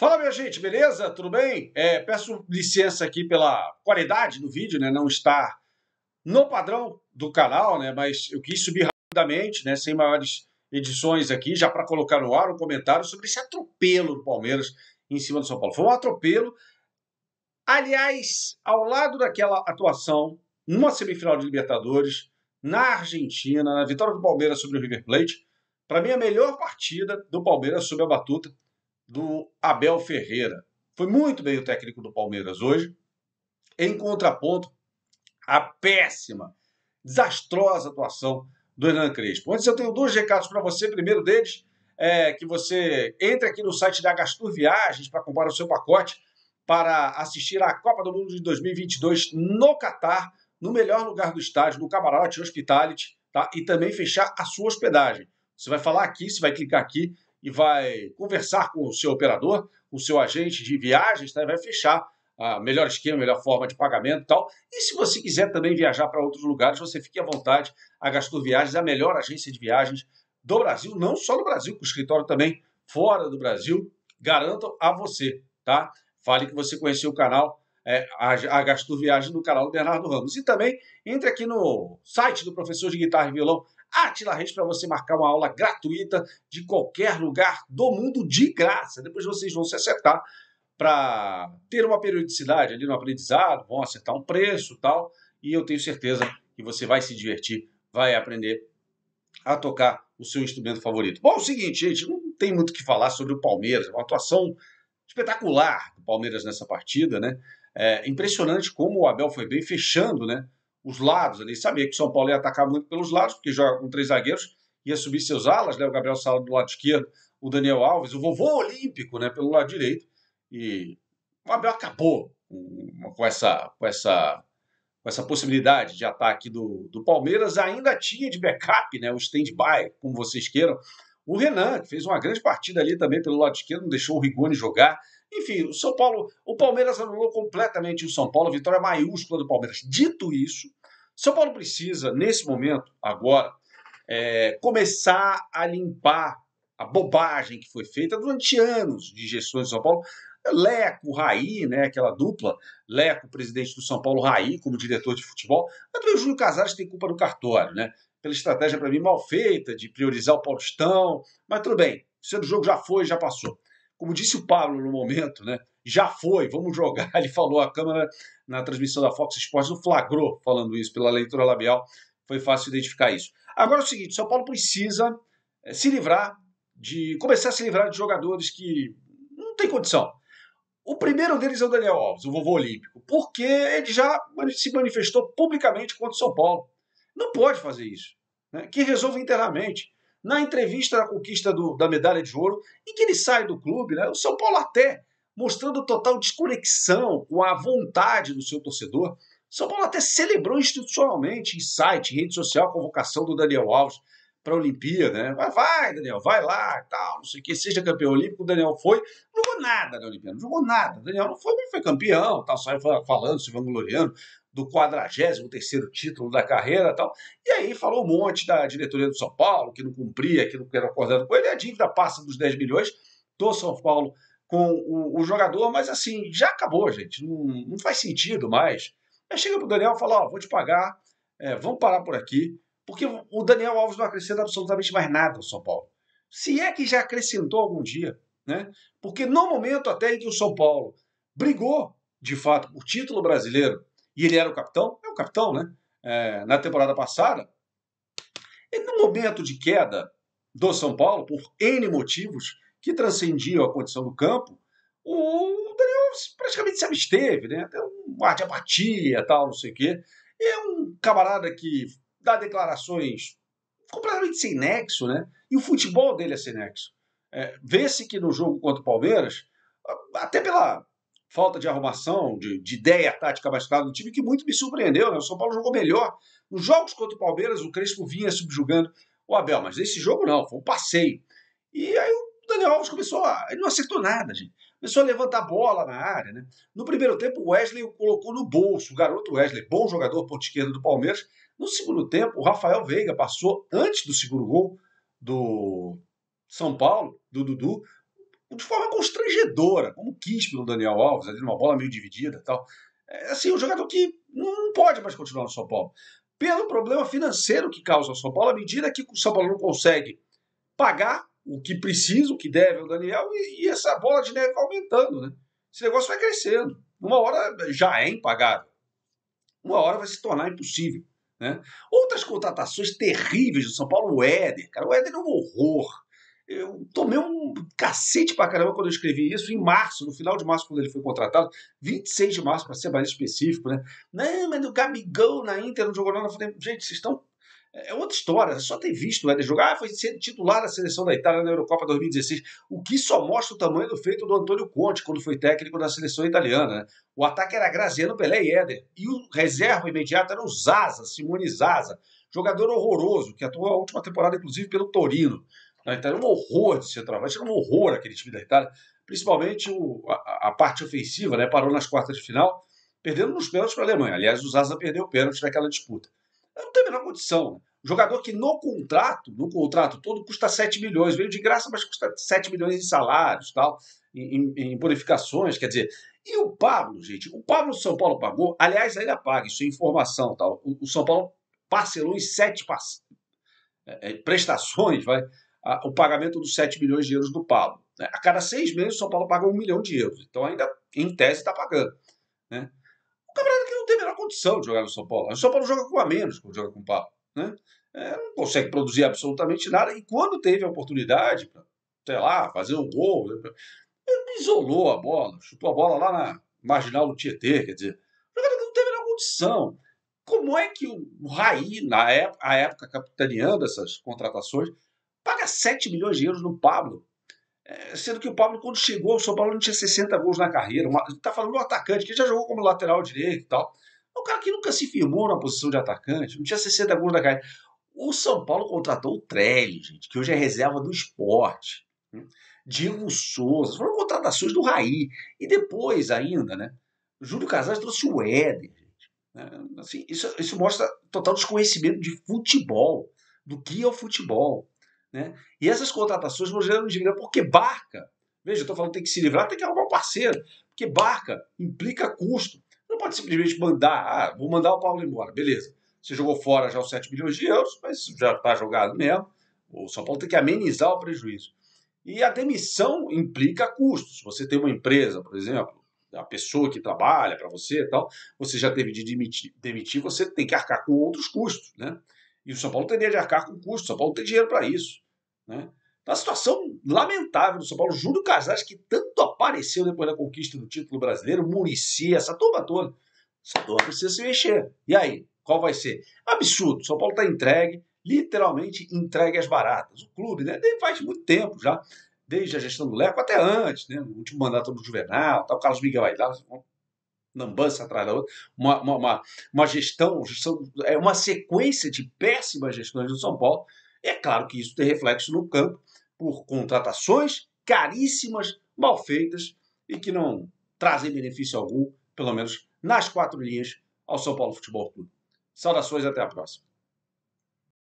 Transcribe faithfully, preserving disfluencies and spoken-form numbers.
Fala, minha gente, beleza? Tudo bem? É, peço licença aqui pela qualidade do vídeo, né? Não está no padrão do canal, né? Mas eu quis subir rapidamente, né? Sem maiores edições aqui, já para colocar no ar um comentário sobre esse atropelo do Palmeiras em cima do São Paulo. Foi um atropelo, aliás, ao lado daquela atuação numa semifinal de Libertadores, na Argentina, na vitória do Palmeiras sobre o River Plate. Para mim, a melhor partida do Palmeiras sob a batuta do Abel Ferreira. Foi muito bem o técnico do Palmeiras hoje, em contraponto à péssima, desastrosa atuação do Hernan Crespo. Antes eu tenho dois recados para você. Primeiro deles é que você entre aqui no site da Gastur Viagens para comprar o seu pacote para assistir à Copa do Mundo de dois mil e vinte e dois no Catar, no melhor lugar do estádio, no Camarote Hospitality, tá? E também fechar a sua hospedagem. Você vai falar aqui, você vai clicar aqui e vai conversar com o seu operador, com o seu agente de viagens, tá? E vai fechar a melhor esquema, melhor forma de pagamento e tal. E se você quiser também viajar para outros lugares, você fique à vontade. A Gastur Viagens é a melhor agência de viagens do Brasil, não só no Brasil, com escritório também fora do Brasil. Garanto a você, tá? Fale que você conheceu o canal, é, a, a Gastur Viagens no canal do Bernardo Ramos. E também entre aqui no site do professor de guitarra e violão, Átila Reis, para você marcar uma aula gratuita de qualquer lugar do mundo de graça. Depois vocês vão se acertar para ter uma periodicidade ali no aprendizado, vão acertar um preço e tal, e eu tenho certeza que você vai se divertir, vai aprender a tocar o seu instrumento favorito. Bom, é o seguinte, gente, não tem muito o que falar sobre o Palmeiras, uma atuação espetacular do Palmeiras nessa partida, né? É impressionante como o Abel foi bem fechando, né, os lados ali. Sabia que o São Paulo ia atacar muito pelos lados, porque joga com três zagueiros, ia subir seus alas, né, o Gabriel Sala do lado esquerdo, o Daniel Alves, o vovô olímpico, né, pelo lado direito. E o Abel acabou com essa, com essa, com essa possibilidade de ataque do, do Palmeiras. Ainda tinha de backup, né, o stand-by, como vocês queiram, o Renan, que fez uma grande partida ali também pelo lado esquerdo, não deixou o Rigoni jogar. Enfim, o São Paulo, o Palmeiras anulou completamente o São Paulo, vitória maiúscula do Palmeiras. Dito isso, São Paulo precisa, nesse momento, agora, é, começar a limpar a bobagem que foi feita durante anos de gestões de São Paulo. Leco, Raí, né, aquela dupla, Leco, presidente do São Paulo, Raí, como diretor de futebol. Mas também o Júlio Casares tem culpa do cartório, né? Pela estratégia, para mim, mal feita, de priorizar o Paulistão. Mas tudo bem, isso do jogo já foi, já passou. Como disse o Pablo no momento, né? Já foi, vamos jogar. Ele falou, a câmera na transmissão da Fox Sports o flagrou falando isso, pela leitura labial, foi fácil identificar isso. Agora é o seguinte, São Paulo precisa é, se livrar de, começar a se livrar de jogadores que não tem condição. O primeiro deles é o Daniel Alves, o vovô olímpico, porque ele já se manifestou publicamente contra o São Paulo. Não pode fazer isso, né? Que resolva internamente. Na entrevista da conquista do, da medalha de ouro, em que ele sai do clube, né, o São Paulo até mostrando total desconexão com a vontade do seu torcedor. O São Paulo até celebrou institucionalmente, em site, em rede social, a convocação do Daniel Alves para a Olimpíada, né? Vai, vai, Daniel, vai lá e tal, não sei o que, seja campeão olímpico. O Daniel foi, não jogou nada na Olimpíada, não jogou nada. O Daniel não foi, mas foi campeão, tal, saiu falando, se vangloriando do quadragésimo terceiro título da carreira e tal. E aí falou um monte da diretoria do São Paulo, que não cumpria, que não era acordado com ele. A dívida passa dos dez milhões do São Paulo com o, o jogador, mas assim, já acabou, gente. Não, não faz sentido mais. Aí chega pro Daniel e fala, ó, vou te pagar, é, vamos parar por aqui. Porque o Daniel Alves não acrescenta absolutamente mais nada ao São Paulo. Se é que já acrescentou algum dia, né? Porque no momento até em que o São Paulo brigou, de fato, por título brasileiro, e ele era o capitão, é o capitão, né? É, na temporada passada, e no momento de queda do São Paulo, por N motivos que transcendiam a condição do campo, o Daniel praticamente se absteve, né? Tem um ar de apatia, tal, não sei o quê. É um camarada que dá declarações completamente sem nexo, né? E o futebol dele é sem nexo. É, vê-se que no jogo contra o Palmeiras, até pela falta de arrumação, de, de ideia tática mais clara do time, que muito me surpreendeu, né? O São Paulo jogou melhor. Nos jogos contra o Palmeiras, o Crespo vinha subjugando o Abel, mas esse jogo não, foi um passeio. E aí o Daniel Alves começou a... ele não acertou nada, gente. Começou a levantar a bola na área, né? No primeiro tempo, o Wesley o colocou no bolso, o garoto Wesley, bom jogador ponta esquerda do Palmeiras. No segundo tempo, o Rafael Veiga passou antes do segundo gol do São Paulo, do Dudu. de forma constrangedora, como quis pelo Daniel Alves, ali numa bola meio dividida e tal. É assim, um jogador que não pode mais continuar no São Paulo. Pelo problema financeiro que causa ao São Paulo, à medida que o São Paulo não consegue pagar o que precisa, o que deve ao Daniel, e, e essa bola de neve vai aumentando, né? Esse negócio vai crescendo. Uma hora já é impagável. Uma hora vai se tornar impossível, né? Outras contratações terríveis do São Paulo, o Éder. Cara, o Éder é um horror. Eu tomei um cacete pra caramba quando eu escrevi isso em março, no final de março, quando ele foi contratado, vinte e seis de março, para ser mais específico, né? Não, mas o Gabigol na Inter não jogou nada. Eu falei, gente, vocês estão. É outra história, é só ter visto o Éder jogar. Ah, foi ser titular da seleção da Itália na Eurocopa dois mil e dezesseis, o que só mostra o tamanho do feito do Antônio Conte, quando foi técnico da seleção italiana, né? O ataque era Graziano, Pelé e Éder, e o reserva imediato era o Zaza, Simone Zaza, jogador horroroso, que atuou a última temporada, inclusive, pelo Torino. Então era um horror de centroavante, era um horror aquele time da Itália, principalmente o, a, a parte ofensiva, né? Parou nas quartas de final, perdendo nos pênaltis para a Alemanha. Aliás, o Zaza perdeu o pênalti naquela disputa. Não tem a menor condição. Jogador que no contrato, no contrato todo, custa sete milhões. Veio de graça, mas custa sete milhões em salários, tal, em, em, em bonificações. Quer dizer, e o Pablo, gente? O Pablo do São Paulo pagou, aliás, ainda paga, isso é informação. Tal. O, o São Paulo parcelou em sete é, é, prestações, vai, a, o pagamento dos sete milhões de euros do Pablo. Né? A cada seis meses, o São Paulo paga um milhão de euros. Então, ainda, em tese, está pagando. Né? O camarada que não tem a menor condição de jogar no São Paulo. O São Paulo joga com a menos quando joga com o Pablo. Né? É, não consegue produzir absolutamente nada. E quando teve a oportunidade, pra, sei lá, fazer um gol, ele isolou a bola, chutou a bola lá na marginal do Tietê. Quer dizer, o jogador que não teve a menor condição. Como é que o Raí, na época, a época capitaneando essas contratações, paga sete milhões de euros no Pablo? É, sendo que o Pablo, quando chegou, o São Paulo não tinha sessenta gols na carreira. Está falando do atacante, que já jogou como lateral direito e tal. É um cara que nunca se firmou na posição de atacante, não tinha sessenta gols na carreira. O São Paulo contratou o Trelli, gente, que hoje é reserva do Sport. Né? Diego Souza, foram contratações do Raí. E depois ainda, né? Júlio Casares trouxe o Éder, gente. Né? Assim, isso, isso mostra total desconhecimento de futebol, do que é o futebol. Né? E essas contratações vão gerando dívida, porque Barca, veja, eu estou falando que tem que se livrar, tem que arrumar um parceiro, porque Barca implica custo. Não pode simplesmente mandar, ah, vou mandar o Paulo embora, beleza. Você jogou fora já os sete milhões de euros, mas já está jogado mesmo. O São Paulo tem que amenizar o prejuízo. E a demissão implica custos. Você tem uma empresa, por exemplo, a pessoa que trabalha para você e tal, você já teve de demitir, demitir, você tem que arcar com outros custos, né? E o São Paulo teria de arcar com custos, o São Paulo tem dinheiro para isso. Né? Então, a situação lamentável do São Paulo. Júlio Casares, que tanto apareceu depois da conquista do título brasileiro, Muricy, essa turma toda. Essa turma precisa se mexer. E aí, qual vai ser? Absurdo. O São Paulo está entregue, literalmente entregue às baratas. O clube, né, faz muito tempo já, desde a gestão do Leco até antes, né, no último mandato do Juvenal, tá, o Carlos Miguel aí lá, lambança atrás da outra, uma, uma, uma, uma gestão, gestão, é uma sequência de péssimas gestões do São Paulo. É claro que isso tem reflexo no campo por contratações caríssimas, mal feitas e que não trazem benefício algum, pelo menos nas quatro linhas, ao São Paulo Futebol Clube. Saudações e até a próxima.